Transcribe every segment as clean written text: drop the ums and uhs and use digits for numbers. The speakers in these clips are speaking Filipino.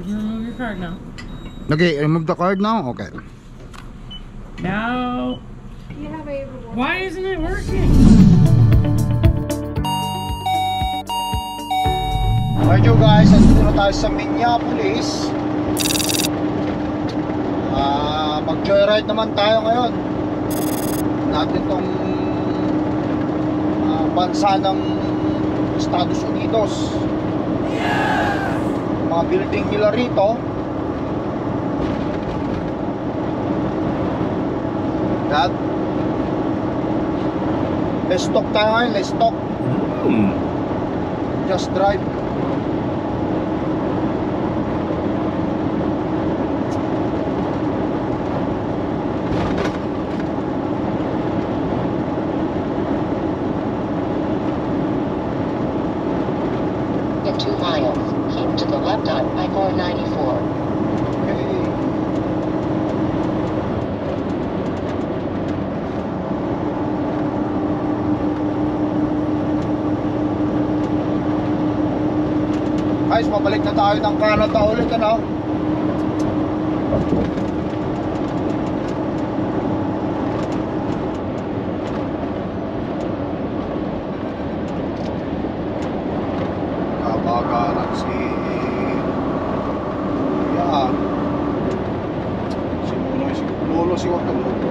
remove your card now. Okay, remove the card now? Okay. Now. You have a reward. Why isn't it working? Alright you guys, nandito na tayo sa Minneapolis. Mag-joyride naman tayo ngayon. Natin tong bansa ng Estados Unidos. Mga building nila rito. That let's talk tayo ngayon, let's talk. Just drive. In 2 miles, keep to the left on I-494. Guys, pabalik na tayo ng Canada ulit, ano? Kabagalan si yan. Lolo si Wakaluto.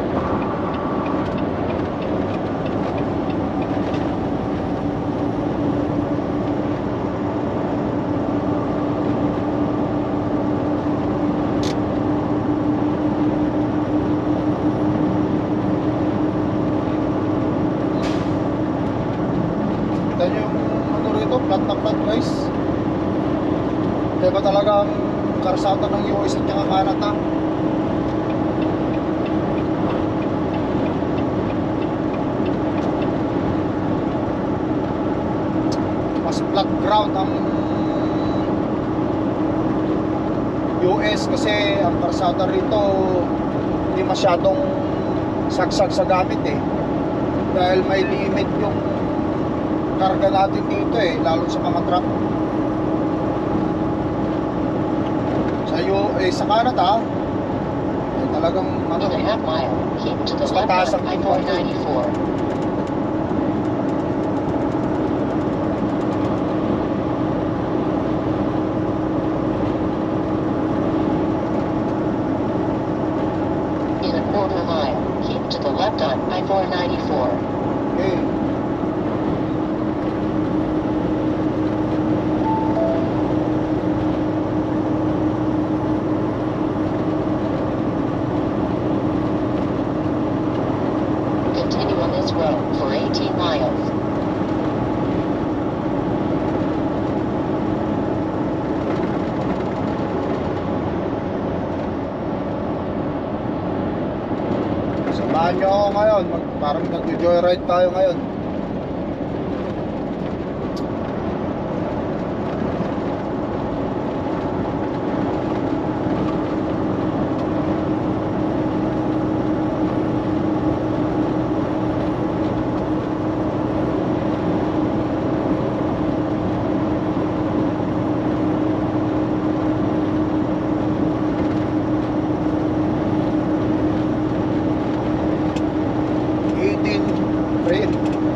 Plat na plat guys. Diba talagang karsada ng US at saka Canada. Mas flat ground ang US kasi ang karsada rito hindi masyadong sagsag sa gamit eh. Dahil may limit yung karga natin dito eh, lalo sa mga truck. Sa Canada eh, talagang ano, In a half mile, keep to the mas left mataas on ang I-494. In a quarter mile, keep to the left on I-494. okay. Continue on this road for 18 miles. Samahan nyo ako ngayon, parang nag-joyride tayo ngayon. Rain.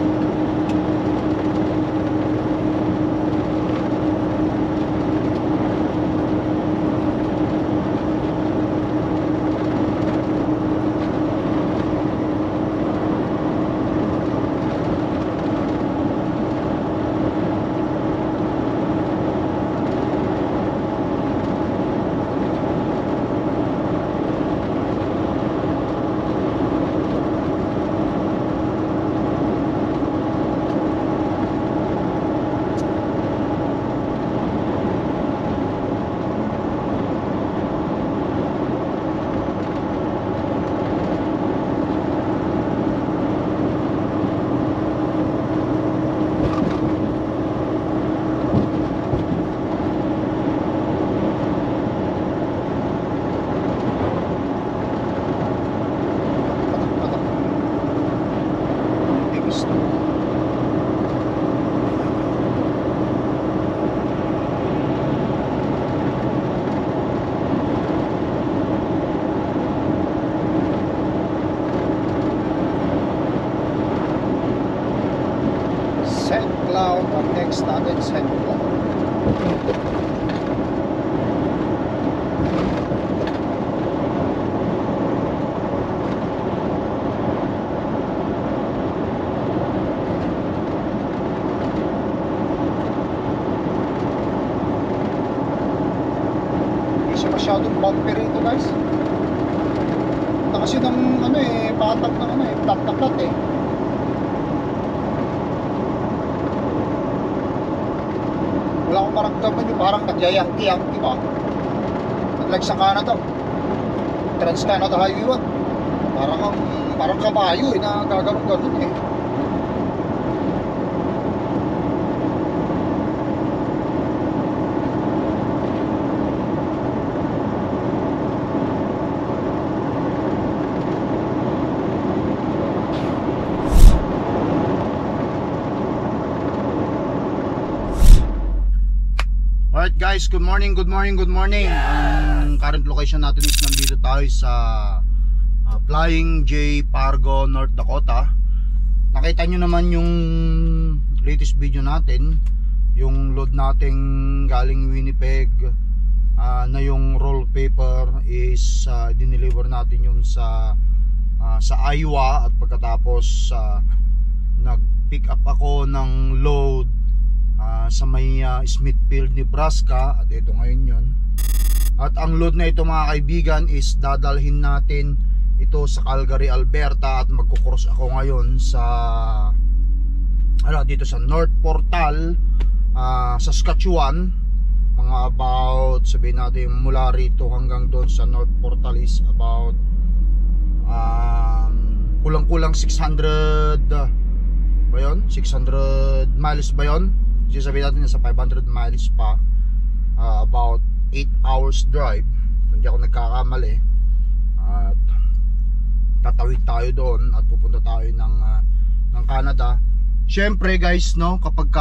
Hindi siya masyadong bumpy rito guys. Ito kasi ng ano eh, patak ng ano eh, plat na plat eh. Wala akong maramdaman yung parang nagyayangki-yangki ba? Unlike sa Canada, Trans-Canada Highway 1, parang kabayo eh, na gaganon-ganon eh. Alright guys, good morning. Ang current location natin is nandito tayo sa Flying J Fargo, North Dakota. Nakita nyo naman yung latest video natin, yung load nating galing Winnipeg, na yung roll paper is dineliver natin yun sa Iowa. At pagkatapos nag-pick up ako ng load sa may Smithfield, Nebraska, at ito ngayon yun. At ang load na ito mga kaibigan is dadalhin natin ito sa Calgary, Alberta, at magkukross ako ngayon sa dito sa North Portal, Saskatchewan. Mga about, sabihin natin mula rito hanggang doon sa North Portal is about kulang-kulang 600 ba yun? 600 miles ba yun? Sabihin natin nasa 500 miles pa, about 8 hours drive kung di ako nagkakamali. At tatawid tayo doon at pupunta tayo ng Canada. Syempre guys, no, kapag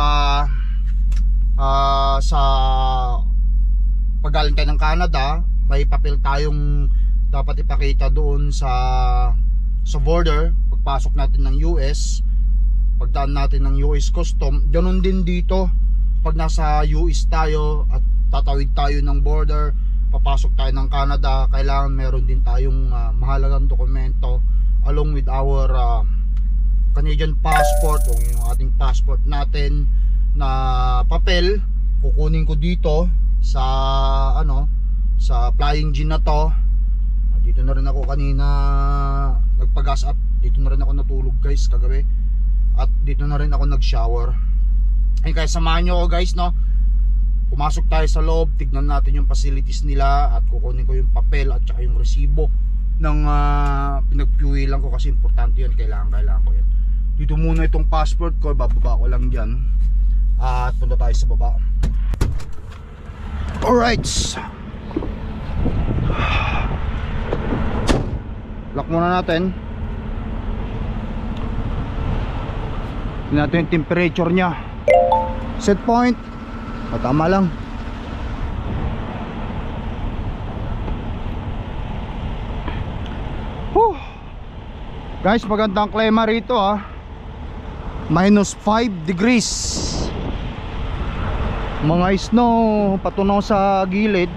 sa paggaling tayo ng Canada, may papel tayong dapat ipakita doon sa border pagpasok natin ng US. Pagdaan natin ng US Custom, ganun din dito. Pag nasa US tayo at tatawid tayo ng border, papasok tayo ng Canada, kailangan meron din tayong mahalagang dokumento along with our Canadian passport, o yung ating passport natin na papel. Kukunin ko dito sa sa Flying J na to. Dito na rin ako kanina nagpagas up, dito na rin ako natulog guys kagabi. At dito na rin ako nag-shower. Ay kaya samahan nyo ako guys, no. Pumasok tayo sa loob, tignan natin yung facilities nila, at kukunin ko yung papel at saka yung resibo ng pinagpiwilan ko, kasi importante yun, kailangan ko yun. Dito muna itong passport ko, bababa ko lang dyan at punta tayo sa baba. Alright, lock muna natin. Tignan natin yung temperature nya. Set point, tama lang. Guys, magandang klima rito -5 degrees. Mga snow patunaw sa gilid.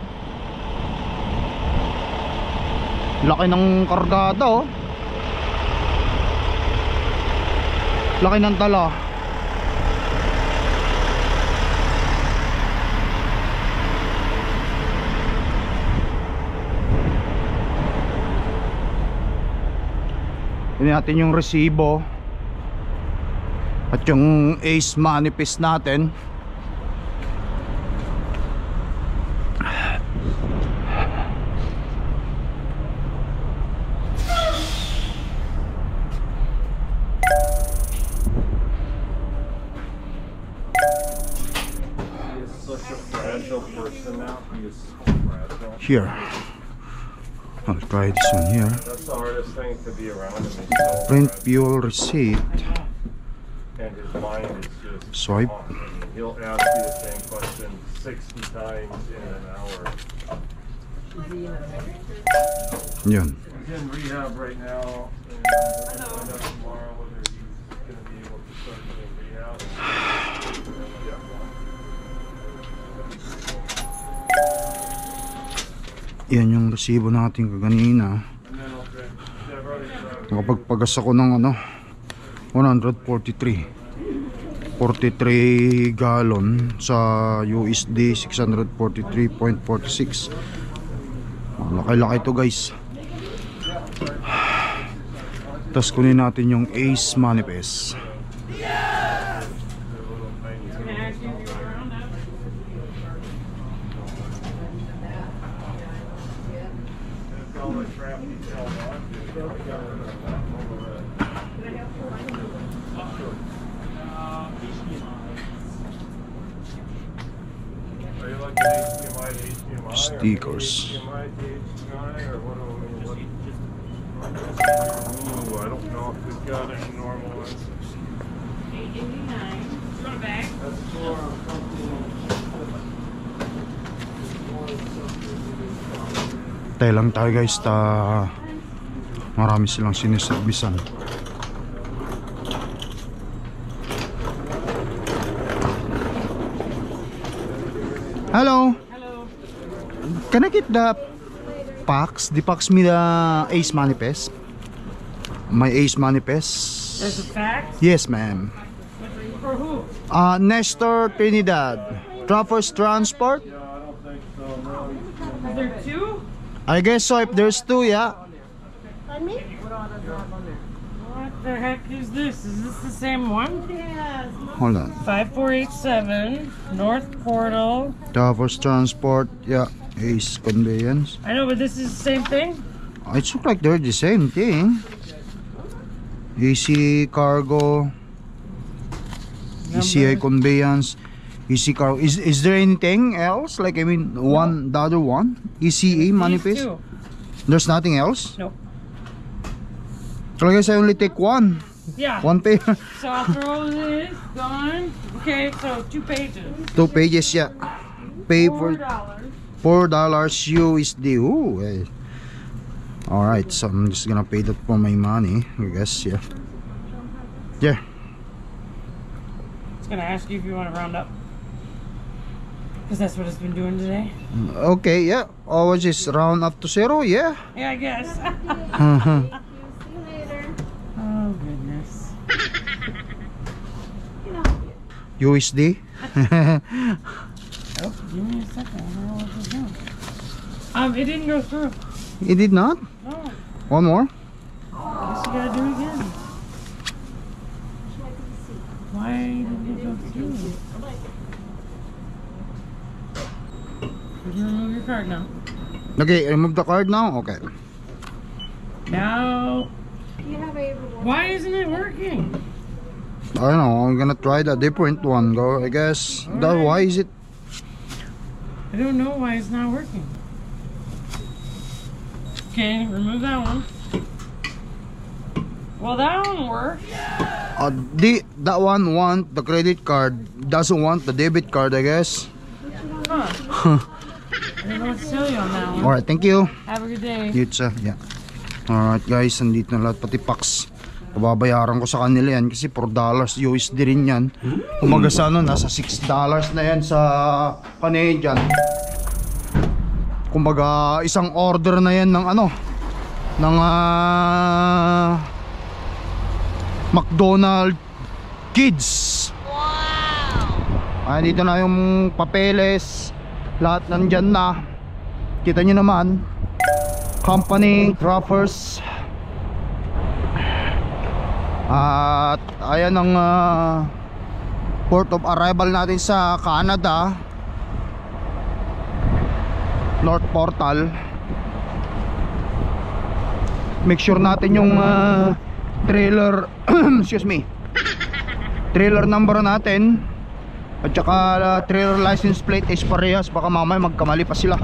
Laki ng kargada laki ng tala. Tingnan natin yung resibo at yung ace manifest natin. Here, I'll try this one here. That's the hardest thing to be around. Print fuel receipt. And his mind is just Swipe. off. I mean, he'll ask you the same question 60 times in an hour. Yun. He's in rehab right now, and we'll find out tomorrow whether he's going to be able to start doing rehab. Yan yung resibo natin kaganina. Nakapagpagas ako ng 43 gallon sa USD 643.46. Laki-laki ito guys. Tapos kunin natin yung ACE manifest. Stickers. Ooh, I don't know if we've got any normal ones. Tayo lang tayo guys, marami silang siniservisan. Hello. Hello. Can I get the packs? The packs me the ACE manifest. My ACE manifest. There's a fax? Yes, ma'am. For who? Nestor Trinidad. Traffers Transport. Is there two? I guess so. If there's two, yeah. What the heck is this? Is this the same one? Hold on. 5487 North Portal. Traffers Transport. Yeah. ACE Conveyance. I know, but this is the same thing? It looks like they're the same thing. AC Cargo. ECI Conveyance. EC Cargo. Is there anything else? Like, I mean, the other one? ECA manifest? These two. There's nothing else? Nope. So I guess I only take one. Yeah. One page. So I'll throw this, gone. Okay, so 2 pages. 2 pages, yeah. Pay for $4. $4 USD. Ooh, hey. Alright, so I'm just gonna pay that for my money, I guess, yeah. Yeah. It's gonna ask you if you want to round up. Because that's what it's been doing today. Okay, yeah. Oh, just round up to 0, yeah. Yeah, I guess. Uh-huh. Oh, goodness. USD. Oh, give me a second. I don't know what it's doing. It didn't go through. It did not? No. One more? Guess you gotta do it again. Why didn't it go through? You can remove your card now. Okay, remove the card now? Okay. Now. Why isn't it working? I don't know, I'm gonna try the different one, go, I guess. That, why is it? I don't know why it's not working. Okay, remove that one. Well, that one works. That one want the credit card, doesn't want the debit card, I guess. Huh. I don't know what to tell you on that one. Alright, thank you. Have a good day. You too, yeah. Alright guys, nandito na lahat, pati packs. Pababayaran ko sa kanila yan kasi $4 USD rin yan. Umaga sa nasa $6 na yan sa Canadian. Kumbaga isang order na yan ng ng McDonald's Kids. Wow. Dito na yung papeles, lahat nandyan na. Kita nyo naman, company Traffers. At ayan ang port of arrival natin sa Canada, North Portal. Make sure natin yung trailer excuse me, trailer number natin at saka trailer license plate is parehas, baka mamaya magkamali pa sila.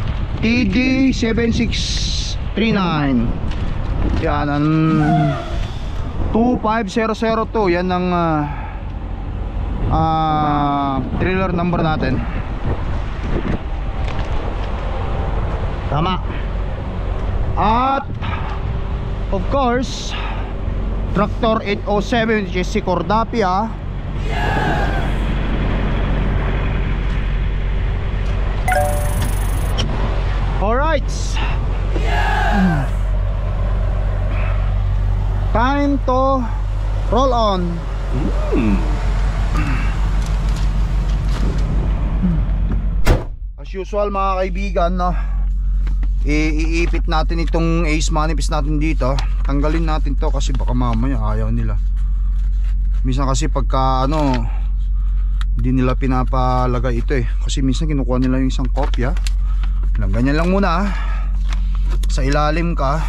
TD7639. Yan ang 25002. Yan ang trailer number natin. Tama. At of course Tractor 807, which is si Cordapia. Alright, dito. Roll on. As usual mga kaibigan, no, iipit natin itong ace manifest natin dito. Tanggalin natin to kasi baka mamaya ayaw nila. Minsan kasi pagka ano, hindi nila pinapalagay ito eh. Kasi minsan kinukuha nila yung isang kopya. Ganyan lang muna. Sa ilalim ka.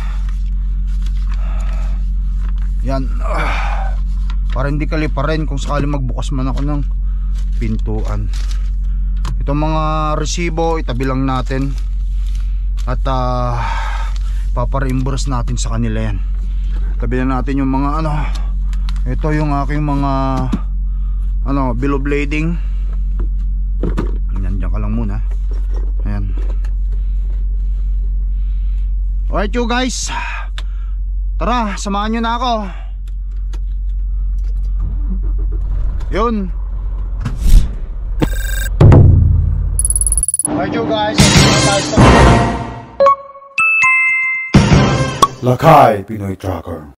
Yan. Para hindi kaliparin kung sakali magbukas man ako ng pintuan. Itong mga resibo itabi lang natin. At papareimburse natin sa kanila yan. Tabi na natin yung mga ano. Ito yung aking mga ano, bill of lading. Nandiyan ka lang muna. Ayan. Alright you guys, tara, samahan nyo na ako. Yun. Alright you guys, Lakay Pinoy Tracker.